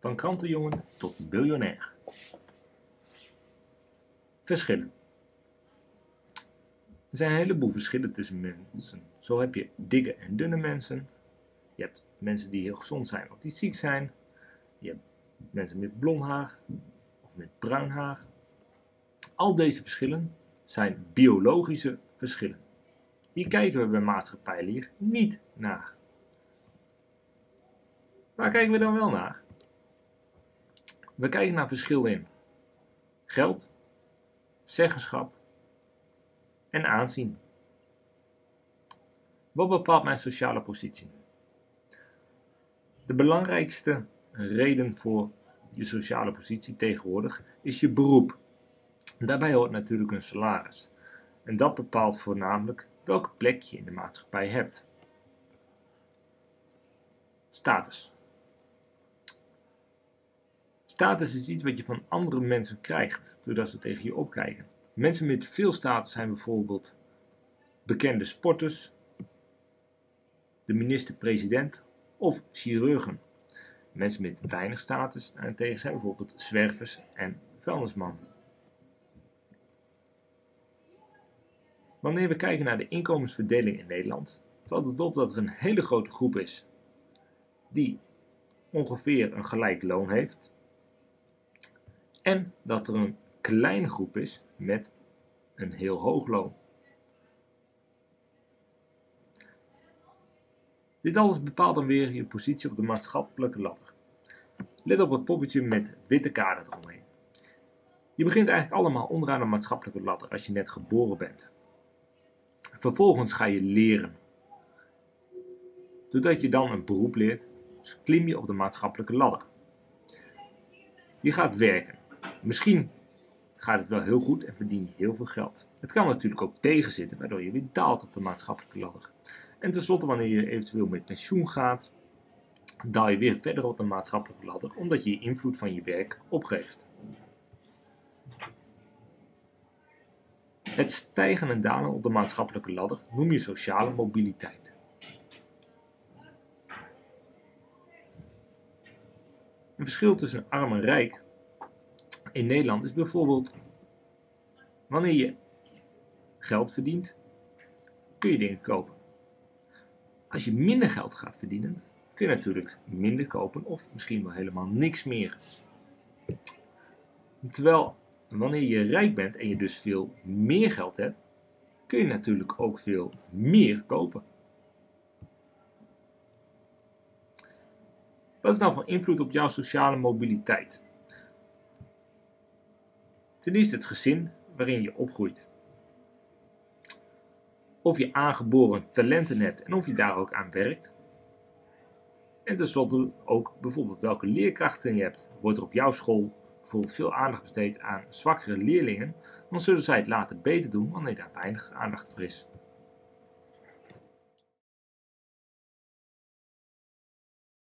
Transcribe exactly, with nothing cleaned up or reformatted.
Van krantenjongen tot biljonair. Verschillen. Er zijn een heleboel verschillen tussen mensen. Zo heb je dikke en dunne mensen. Je hebt mensen die heel gezond zijn of die ziek zijn. Je hebt mensen met blond haar of met bruin haar. Al deze verschillen zijn biologische verschillen. Hier kijken we bij maatschappijleer niet naar. Waar kijken we dan wel naar? We kijken naar verschil in geld, zeggenschap en aanzien. Wat bepaalt mijn sociale positie? De belangrijkste reden voor je sociale positie tegenwoordig is je beroep. Daarbij hoort natuurlijk een salaris. En dat bepaalt voornamelijk welke plek je in de maatschappij hebt. Status. Status is iets wat je van andere mensen krijgt, doordat ze tegen je opkijken. Mensen met veel status zijn bijvoorbeeld bekende sporters, de minister-president of chirurgen. Mensen met weinig status daarentegen zijn bijvoorbeeld zwervers en vuilnismannen. Wanneer we kijken naar de inkomensverdeling in Nederland, valt het op dat er een hele grote groep is die ongeveer een gelijk loon heeft en dat er een kleine groep is met een heel hoog loon. Dit alles bepaalt dan weer je positie op de maatschappelijke ladder. Let op het poppetje met het witte kader eromheen. Je begint eigenlijk allemaal onderaan de maatschappelijke ladder als je net geboren bent. Vervolgens ga je leren. Doordat je dan een beroep leert, klim je op de maatschappelijke ladder. Je gaat werken. Misschien gaat het wel heel goed en verdien je heel veel geld. Het kan natuurlijk ook tegenzitten, waardoor je weer daalt op de maatschappelijke ladder. En tenslotte, wanneer je eventueel met pensioen gaat, daal je weer verder op de maatschappelijke ladder, omdat je je invloed van je werk opgeeft. Het stijgen en dalen op de maatschappelijke ladder noem je sociale mobiliteit. Een verschil tussen arm en rijk in Nederland is bijvoorbeeld wanneer je geld verdient, kun je dingen kopen. Als je minder geld gaat verdienen, kun je natuurlijk minder kopen of misschien wel helemaal niks meer. Terwijl wanneer je rijk bent en je dus veel meer geld hebt, kun je natuurlijk ook veel meer kopen. Wat is nou van invloed op jouw sociale mobiliteit? Ten eerste het gezin waarin je opgroeit. Of je aangeboren talenten hebt en of je daar ook aan werkt. En tenslotte ook bijvoorbeeld welke leerkrachten je hebt. Wordt er op jouw school bijvoorbeeld veel aandacht besteed aan zwakkere leerlingen, dan zullen zij het later beter doen wanneer daar weinig aandacht voor is.